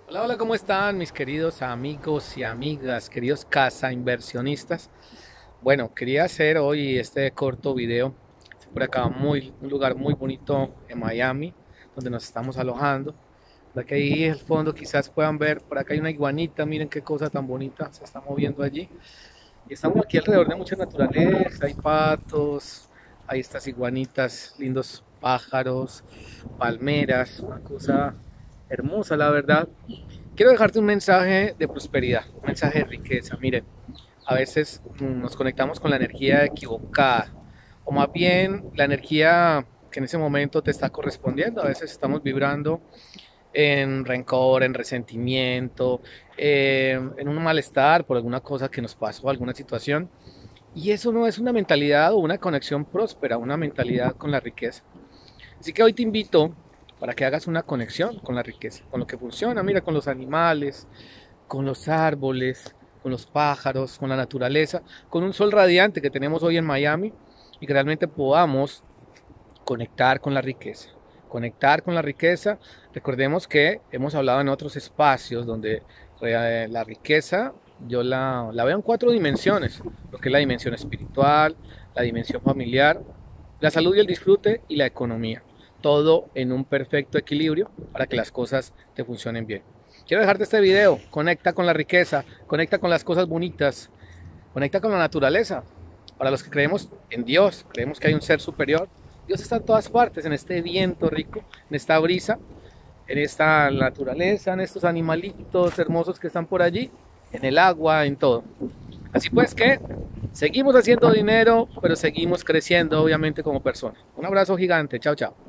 Hola, hola, ¿cómo están mis queridos amigos y amigas, queridos casa inversionistas? Bueno, quería hacer hoy este corto video. Estoy por acá, un lugar muy bonito en Miami, donde nos estamos alojando. Por aquí ahí el fondo quizás puedan ver, por acá hay una iguanita, miren qué cosa tan bonita se está moviendo allí. Y estamos aquí alrededor de mucha naturaleza, hay patos, hay estas iguanitas, lindos pájaros, palmeras, una cosa hermosa, la verdad. Quiero dejarte un mensaje de prosperidad, un mensaje de riqueza. Miren, a veces nos conectamos con la energía equivocada, o más bien la energía que en ese momento te está correspondiendo. A veces estamos vibrando en rencor, en resentimiento, en un malestar por alguna cosa que nos pasó, alguna situación. Y eso no es una mentalidad o una conexión próspera, una mentalidad con la riqueza. Así que hoy te invito para que hagas una conexión con la riqueza, con lo que funciona, mira, con los animales, con los árboles, con los pájaros, con la naturaleza, con un sol radiante que tenemos hoy en Miami y que realmente podamos conectar con la riqueza. Conectar con la riqueza. Recordemos que hemos hablado en otros espacios donde la riqueza yo la veo en cuatro dimensiones, lo que es la dimensión espiritual, la dimensión familiar, la salud y el disfrute y la economía. Todo en un perfecto equilibrio para que las cosas te funcionen bien. Quiero dejarte este video. Conecta con la riqueza, conecta con las cosas bonitas, conecta con la naturaleza. Para los que creemos en Dios, creemos que hay un ser superior, Dios está en todas partes, en este viento rico, en esta brisa, en esta naturaleza, en estos animalitos hermosos que están por allí, en el agua, en todo. Así pues que seguimos haciendo dinero, pero seguimos creciendo obviamente como personas. Un abrazo gigante, chao, chao.